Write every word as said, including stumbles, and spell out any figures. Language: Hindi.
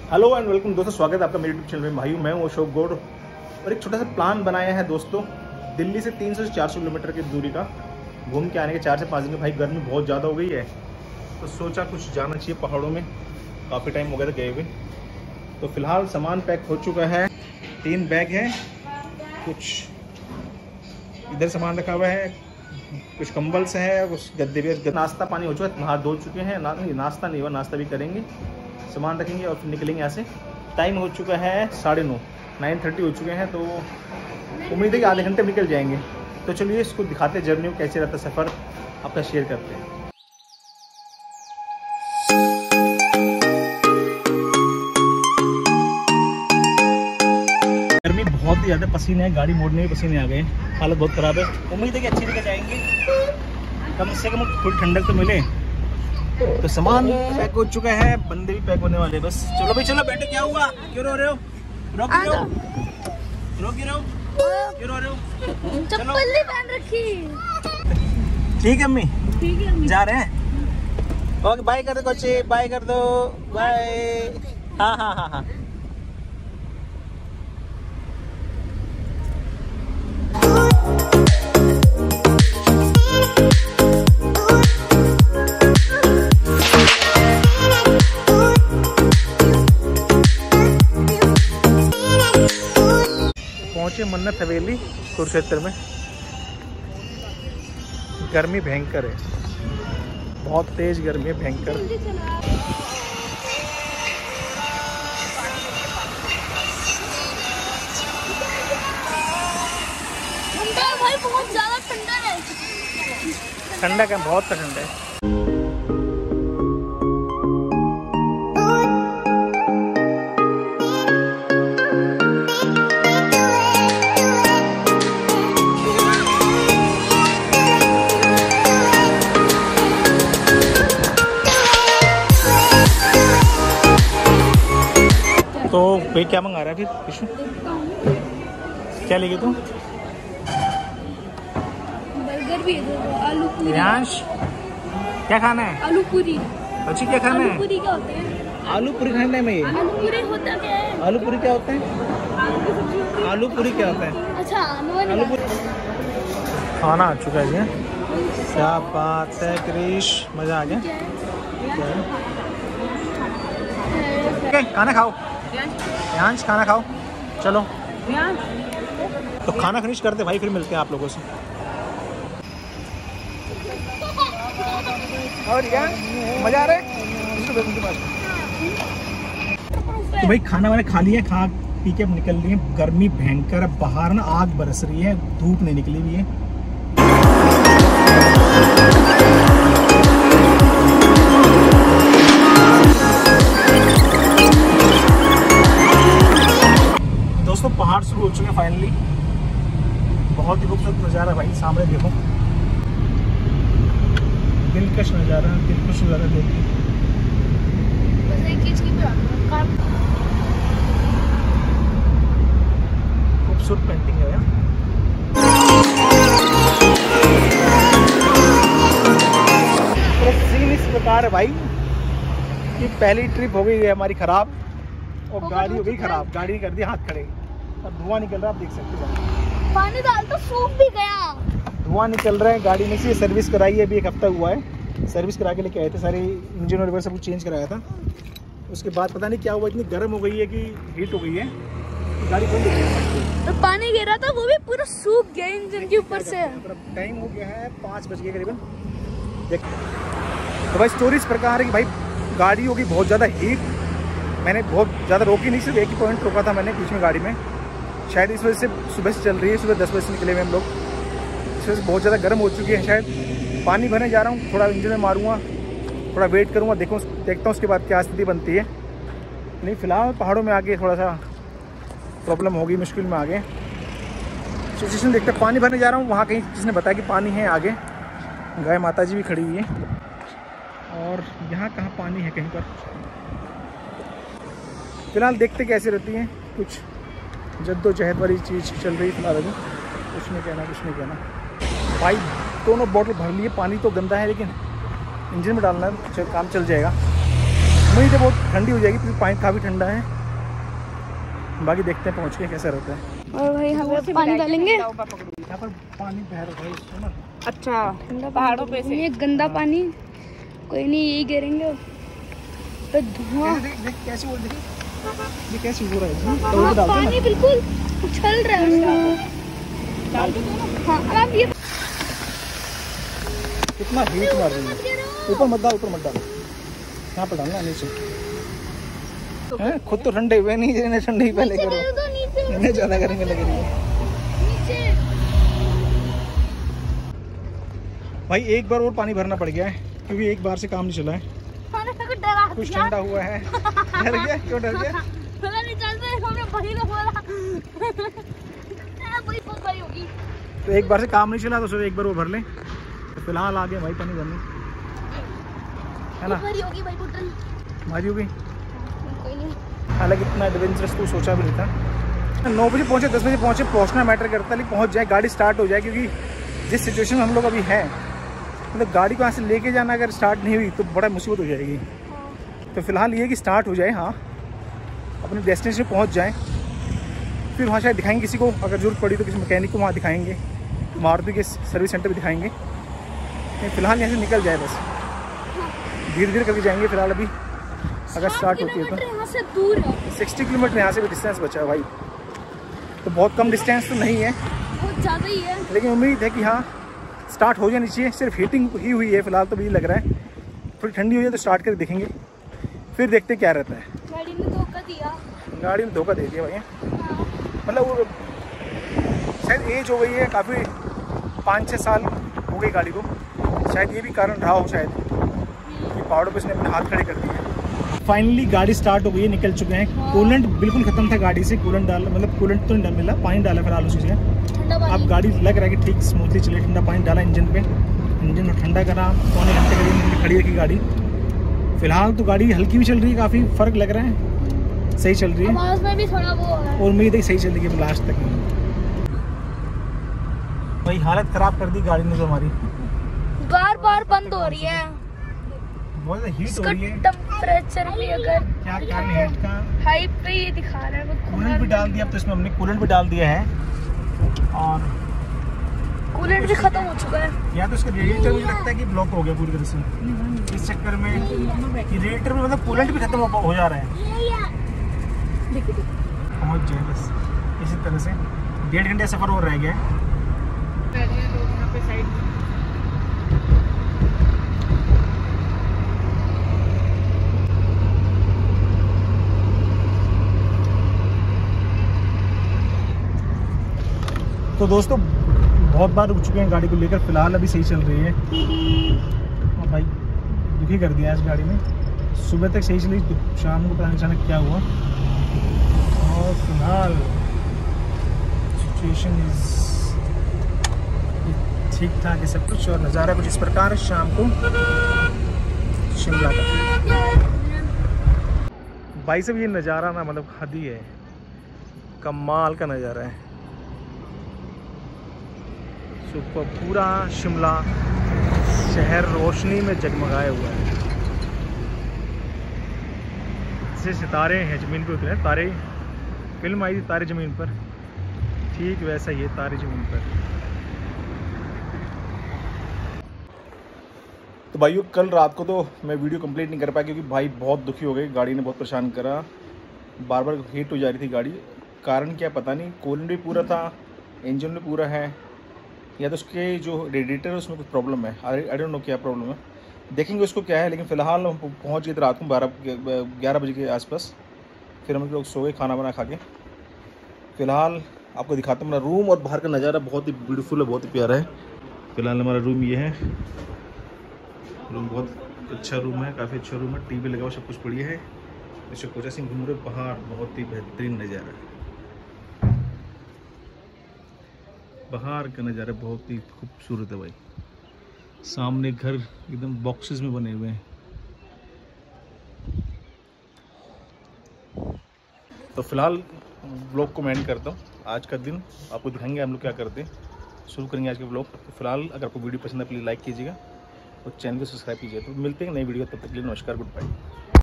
हेलो एंड वेलकम दोस्तों, स्वागत है आपका मेरे यूट्यूब चैनल में। भाई मैं हूँ अशोक गौड़ और एक छोटा सा प्लान बनाया है दोस्तों, दिल्ली से तीन सौ से चार सौ किलोमीटर की दूरी का घूम के आने के चार से पाँच दिन में। भाई गर्मी बहुत ज़्यादा हो गई है तो सोचा कुछ जाना चाहिए पहाड़ों में, काफ़ी टाइम हो गया था गए हुए। तो फिलहाल सामान पैक हो चुका है, तीन बैग है, कुछ इधर सामान रखा हुआ है, कुछ कंबल से है, कुछ गद्दे भी, नाश्ता पानी हो चुका है, नहा धो चुके हैं। ना, नाश्ता नहीं हुआ, नाश्ता भी करेंगे, सामान रखेंगे और फिर निकलेंगे यहाँ से। टाइम हो चुका है साढ़े नौ नाइन थर्टी हो चुके हैं, तो उम्मीद है कि आधे घंटे में निकल जाएंगे। तो चलिए इसको दिखाते हैं, जर्नी को कैसे रहता सफ़र आपका शेयर करते हैं। गर्मी बहुत ही ज़्यादा, पसीने हैं, गाड़ी मोड़ने में पसीने आ गए, हालत बहुत ख़राब है। उम्मीद है कि अच्छी जगह जाएंगे, कम से कम थोड़ी ठंडक तो मिले। तो सामान पैक हो चुका है, बंदे भी पैक होने वाले, बस चलो भाई चलो। बेटे क्या हुआ, क्यों रो रहे हो? रो क्यों रहे हो? रो क्यों रहे हो? क्यों रो रहे हो? चप्पल नहीं पहन रखी। ठीक है अम्मी, ठीक है अम्मी। जा रहे हैं। ओके बाय कर दो कोची, बाय कर दो, बाय। हाँ हाँ हाँ हाँ पहुंचे मन्नत हवेली कुरुक्षेत्र में। गर्मी भयंकर है, बहुत तेज गर्मी है, भयंकर। ठंडा है भाई, बहुत ज्यादा ठंडा है। ठंडा क्या, बहुत ठंडा है। तो भाई क्या मंगा रहा है फिर विष्णु? क्या लेगी तू? बर्गर भी है, आलू पूरी। रियांश क्या खाना है? आलू पूरी। अच्छी क्या खाना आलू है? पूरी क्या होते हैं? आलू पूरी खाना है। मैं ये आलू पूरी होता क्या है? आलू पूरी क्या होता है? आलू की सब्जी होती है। आलू पूरी क्या होता है? अच्छा आलू वाली आलू बात। पूरी खाना आ चुका है जी। क्या बात है क्रिश, मजा आ गया। क्या है? ओके खाना खाओ, रियांश खाना खाओ, चलो। तो खाना फिनिश करते भाई, फिर मिलते हैं आप लोगों से। और रियांश मजा आ रहा है? तो भाई खाना मैंने खा लिया, खा पी के निकल लिए। गर्मी भयंकर है, बाहर ना आग बरस रही है, धूप नहीं निकली हुई है। दोस्तों पहाड़ शुरू हो चुके हैं फाइनली, बहुत ही खूबसूरत नज़ारा भाई, सामने देखो, दिलकश नज़ारा, दिलकश नज़ारा देखिए। खूबसूरत पेंटिंग है यार। तो सीन इस प्रकार है भाई कि पहली ट्रिप हो गई है हमारी खराब और गाड़ी हो गई खराब, गाड़ी ने कर दी हाथ खड़े और धुआं निकल रहा है, आप देख सकते हो। पानी डाल तो सूख भी गया। धुआं निकल रहा है गाड़ी में से। सर्विस कराई है, अभी एक हफ्ता हुआ है, सर्विस करा के लेके आए थे, सारे इंजन और सब कुछ चेंज कराया था। उसके बाद पता नहीं क्या हुआ, इतनी गर्म हो गई है कि हीट हो गई है, गाड़ी बंद हो गई। तो पानी गिरा था, वो भी पूरा सूख गया इंजन के ऊपर से। टाइम हो गया है पाँच बज गए करीबन। देख तो भाई स्टोरी इस प्रकार है कि भाई गाड़ी होगी बहुत ज़्यादा हीट, मैंने बहुत ज़्यादा रोकी नहीं, सिर्फ एक ही पॉइंट रोका था मैंने बीच में गाड़ी में, शायद इस वजह से सुबह से चल रही है, सुबह दस बजे से निकले हुए हम लोग, इस वजह से बहुत ज़्यादा गर्म हो चुकी है। शायद पानी भरने जा रहा हूँ, थोड़ा इंजन में मारूंगा, थोड़ा वेट करूँगा, देखूँ देखता हूँ उसके बाद क्या स्थिति बनती है। नहीं फिलहाल पहाड़ों में आगे थोड़ा सा प्रॉब्लम होगी, मुश्किल में आगे सिचुएशन देखते। पानी भरने जा रहा हूँ, वहाँ कहीं जिसने बताया कि पानी है आगे, गाय माता जी भी खड़ी हुई है, और यहाँ कहाँ पानी है कहीं पर। फिलहाल देखते कैसे रहती हैं, कुछ जद्दोजहद वाली चीज़ चल रही फिलहाल अभी, कुछ नहीं कहना कुछ नहीं कहना। भाई दोनों बॉटल भर लिए, पानी तो गंदा है लेकिन इंजन में डालना है, चल काम चल जाएगा। उम्मीद है बहुत ठंडी हो जाएगी क्योंकि पानी काफ़ी ठंडा है। बाकी देखते हैं पहुँच के कैसा रहता है। और भाई हम पानी डालेंगे। यहाँ पर पानी बह रहा है इसमें। अच्छा, ठंडा पहाड़ों पे से ये गंदा पानी कोई नहीं, यही गिरेंगे तो धुआं। कैसे बोल रही ये कैसे हो रहा है? हाँ, पानी बिल्कुल उछल रहा है। हाँ, अब ये कितना हीट मार रही है। ऊपर मत डाल, ऊपर मत डाल, यहाँ पर डालना नीचे। हैं खुद तो ठंडे हुए नहीं, जिन्हें ठंडे ही पहले करो, इन्हें ज्यादा करेंगे लगे नहीं। भाई एक बार और पानी भरना पड़ गया है क्योंकि एक बार से काम नहीं चला है। कुछ ठंडा हुआ है। डर गया? क्यों डर गया? तो एक बार से काम नहीं चला तो सोचे एक बार वो भर लें। तो फिलहाल आ गए भाई पानी भरने, है ना? भारी होगी। हालांकि इतना एडवेंचरस तो सोचा भी नहीं था। नौ बजे पहुंचे, दस बजे पहुंचे, पहुंचना मैटर करता है, लेकिन पहुंच जाए, गाड़ी स्टार्ट हो जाए। क्योंकि जिस सिचुएशन में हम लोग अभी हैं, मतलब गाड़ी को यहाँ से लेके जाना अगर स्टार्ट नहीं हुई तो बड़ा मुसीबत हो जाएगी। तो फिलहाल ये कि स्टार्ट हो जाए, हाँ अपने डेस्टिनेशन पहुँच जाए, फिर वहाँ शायद दिखाएंगे किसी को, अगर जरूरत पड़ी तो किसी मैकेनिक को वहाँ दिखाएंगे, मारुति के सर्विस सेंटर पर दिखाएंगे। फिलहाल यहाँ से निकल जाए, बस धीरे धीरे करके जाएंगे। फिलहाल अभी अगर स्टार्ट होती है तो यहाँ से दूर है, सिक्सटी किलोमीटर यहाँ से भी डिस्टेंस बचा है भाई, तो बहुत कम डिस्टेंस तो नहीं है, बहुत ज़्यादा ही है। लेकिन उम्मीद है कि हाँ स्टार्ट हो जानी चाहिए। सिर्फ हीटिंग ही हुई है फिलहाल, तो भी लग रहा है थोड़ी ठंडी हो जाए तो स्टार्ट करके देखेंगे, फिर देखते हैं क्या रहता है। गाड़ी ने धोखा दिया, गाड़ी ने धोखा दे दिया भाई। मतलब वो शायद एज हो गई है काफ़ी, पाँच छः साल हो गई गाड़ी को, शायद ये भी कारण रहा हो शायद कि पहाड़ों पे इसने अपने हाथ खड़े कर दिए। फाइनली गाड़ी स्टार्ट हो गई है, निकल चुके हैं। कूलेंट बिल्कुल खत्म था गाड़ी से, कूलेंट डाल मतलब कूलेंट तो नहीं मिला, पानी डाला फिलहाल उसी से। अब गाड़ी लग रहा है कि ठीक स्मूथली चले। ठंडा पानी डाला इंजन पे, इंजन को ठंडा करा, पौने घंटे करीब खड़ी रखी गाड़ी। फिलहाल तो गाड़ी हल्की भी चल रही है, काफ़ी फ़र्क लग रहा है, सही चल रही है। आवाज़ में भी थोड़ा वो है, और उम्मीद है सही चल रही है लास्ट तक। भाई हालत ख़राब कर दी गाड़ी ने तो हमारी, बार बार बंद हो रही है, बहुत हीट हो रही है। टेम्परेचर भी अगर क्या कारण है हीट का? हाई पे ये दिखा रहा है। कूलेंट भी डाल दिया, अब तो इसमें हमने कूलेंट भी डाल दिया है, और कूलेंट भी खत्म हो चुका है। या तो इसका रेडिएटर मुझे लगता है कि ब्लॉक हो गया पूरी तरह से, इस चक्कर में कि रेडिएटर में मतलब कूलेंट भी खत्म हो जा रहा है। पहुँच जाए बस इसी तरह से, डेढ़ घंटे सफ़र और रह गया है। तो दोस्तों बहुत बार रुक चुके हैं गाड़ी को लेकर, फिलहाल अभी सही चल रही है। और भाई दुखी कर दिया इस गाड़ी ने, सुबह तक सही चली, शाम को पता नहीं अचानक क्या हुआ। और फिलहाल सिचुएशन इज ठीक ठाक है सब कुछ, और नज़ारा कुछ इस प्रकार है शाम को शिमला का। भाई साहब ये नज़ारा ना मतलब हद ही है, कमाल का नज़ारा है। सुपर पूरा शिमला शहर रोशनी में जगमगाया हुआ है, जैसे सितारे हैं ज़मीन पे उतरे। तारे फिल्म आई थी तारे ज़मीन पर, ठीक वैसा ही है तारे ज़मीन पर। तो भाइयों कल रात को तो मैं वीडियो कंप्लीट नहीं कर पाया क्योंकि भाई बहुत दुखी हो गई, गाड़ी ने बहुत परेशान करा, बार बार हीट हो जा रही थी गाड़ी। कारण क्या पता नहीं, कूलेंट भी पूरा था, इंजन भी पूरा है, या तो उसके जो रेडिएटर है उसमें कुछ प्रॉब्लम है, आई डोंट नो क्या प्रॉब्लम है, देखेंगे उसको क्या है। लेकिन फ़िलहाल हम पहुँच गए थे रात को बारह ग्यारह बजे के आसपास, फिर हम लोग सो गए खाना बना खा के। फ़िलहाल आपको दिखाता हूँ मेरा रूम, और बाहर का नज़ारा बहुत ही ब्यूटीफुल है, बहुत ही प्यारा है। फ़िलहाल हमारा रूम ये है, रूम बहुत अच्छा रूम है, काफ़ी अच्छा रूम है, टीवी लगा हुआ, सब कुछ बढ़िया है। इससे कोचा सिंह घूम रहे बाहर, बहुत ही बेहतरीन नज़ारा है, बाहर का नज़ारा बहुत ही खूबसूरत है भाई। सामने घर एकदम बॉक्सेस में बने हुए हैं। तो फिलहाल ब्लॉग को मैं एंड करता हूँ। आज का दिन आपको दिखाएंगे हम लोग क्या करते हैं, शुरू करेंगे आज के ब्लॉग। तो फिलहाल अगर आपको वीडियो पसंद है प्लीज़ लाइक कीजिएगा और चैनल को सब्सक्राइब कीजिए। तो मिलते हैं नई वीडियो, तब तक के लिए नमस्कार, गुड बाय।